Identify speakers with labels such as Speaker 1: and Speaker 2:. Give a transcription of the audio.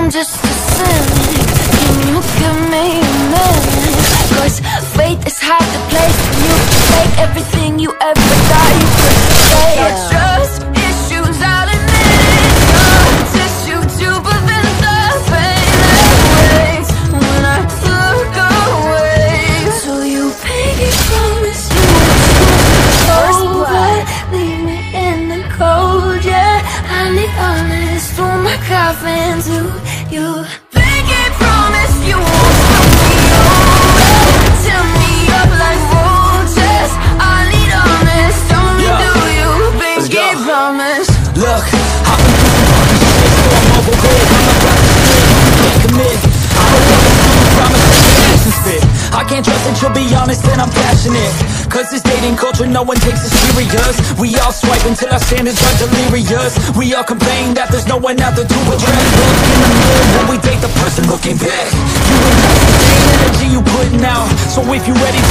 Speaker 1: I'm just a cynic. Can you give me a minute? Cause faith is hard to place when you fake everything you ever thought you could say. Your trust issues, I'll admit it. Your tissue to prevent the pain that waits when I look away. So you pinky promise you won't but leave me in the cold, yeah. I need honest through my coffin to you. Pinky promise you won't screw me over. Tell me up like roaches. I need honest, tell me do you pinky promise?
Speaker 2: Look, I've been through some fucking shit, so I'm overrated. I'm not about to split, you can't commit. I don't want to promise that your actions fit. I can't trust that you'll be honest and I'm passionate. Cause this dating culture, no one takes it serious. We all swipe until our standards are delirious. We all complain that there's no one out there to address. Look in the mirror when we date the person looking back. You invest the same energy you putting out. So if you're ready